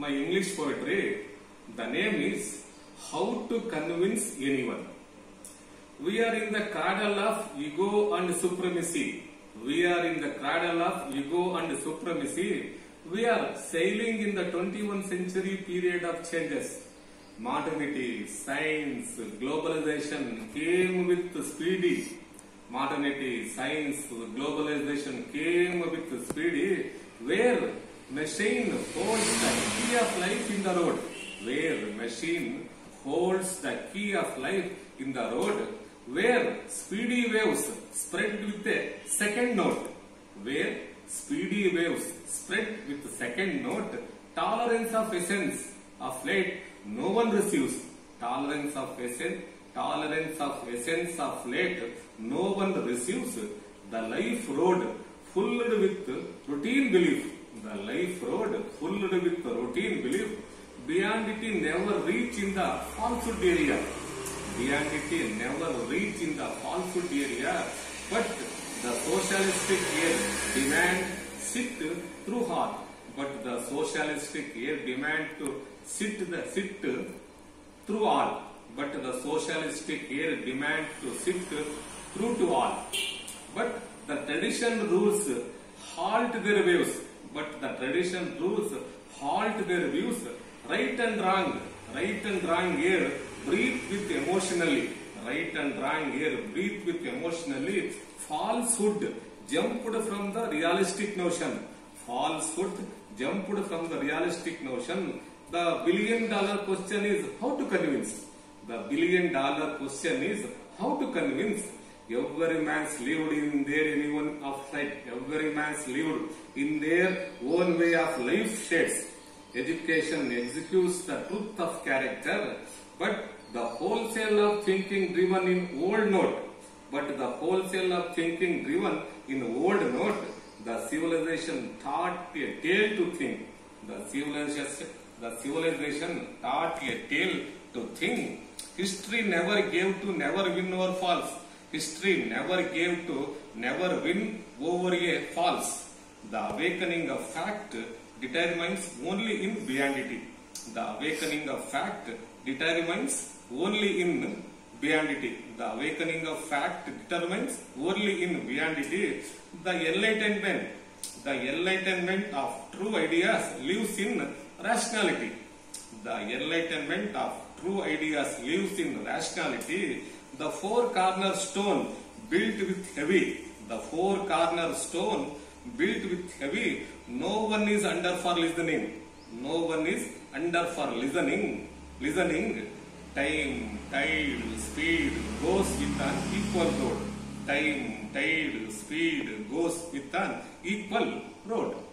My English poetry, the name is How to Convince Anyone. We are in the cradle of ego and supremacy. We are in the cradle of ego and supremacy. We are sailing in the 21st century period of changes. Modernity, science, globalization came with speedy. Modernity, science, globalization came with speedy. Where machine holds the key of life in the road. Where machine holds the key of life in the road. Where speedy waves spread with a second note. Where speedy waves spread with a second note. Tolerance of essence of late no one receives. Tolerance of essence of late no one receives. The life road full with routine belief. The life road full with routine belief. Beyond it never reach in the falsehood area. Beyond it never reach in the falsehood area. But the socialistic air demand sit through heart. But the socialistic air demand to sit through all. But the socialistic air demand to sit through to all. But the tradition rules halt their waves. But the tradition rules halt their views. Right and wrong air breathe with emotionally. Right and wrong air breathe with emotionally. Falsehood jumped from the realistic notion. Falsehood jumped from the realistic notion. The $1 billion question is how to convince. The $1 billion question is how to convince. Every man's lived in their anyone of sight. Every man's lived in their own way of life shades. Education executes the truth of character, but the wholesale of thinking driven in old note. But the wholesale of thinking driven in old note, the civilization taught a tale to think. The civilization taught a tale to think. History never gave to never win over false. History never gave to never win over a false. The awakening of fact determines only in beyondity. The awakening of fact determines only in beyondity. The awakening of fact determines only in beyondity. The enlightenment of true ideas lives in rationality. The enlightenment of true ideas lives in rationality. The four-corner stone built with heavy. The four-corner stone built with heavy. No one is under for listening. No one is under for listening. Time, tide, speed goes with an equal road. Time, tide, speed goes with an equal road.